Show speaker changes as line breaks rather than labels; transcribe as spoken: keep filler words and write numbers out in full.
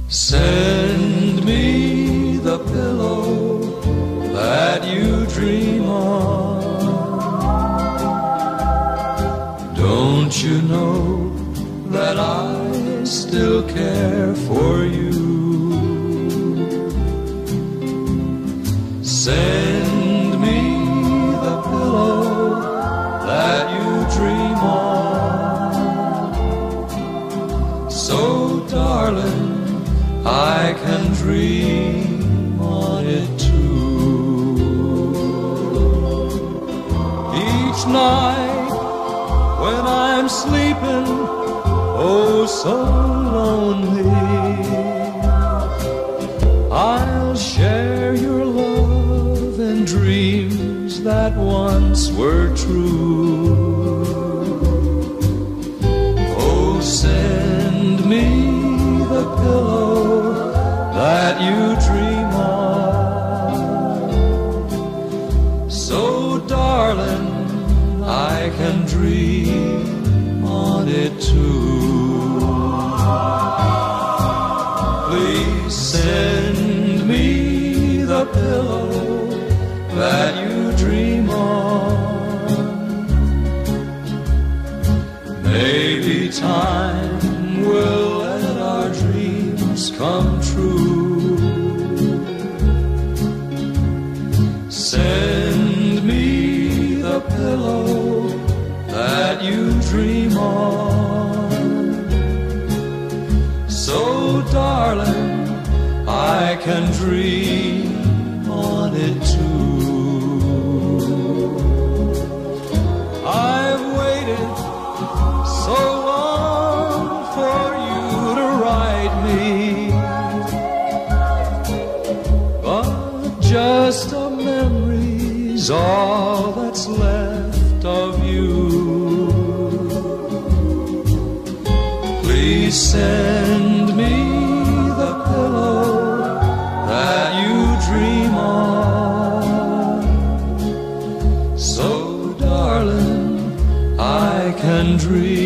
Send me the pillow that you dream on. Don't you know that I still care for you? Send me the pillow that you dream on. So darling, I can dream on it too. Each night when I'm sleeping, oh so lonely, I'll share your love and dreams that once were true. Oh, send me the pillow that you dream on. So darling, I can dream on it too. Please send me the pillow that you dream on. Maybe time will let our dreams come true. Send me the pillow that you dream on. So darling, I can dream on it too. I've waited so long for you to write me, but just a memory's all that's left of you. Please send me the pillow that you dream on. So darling, I can dream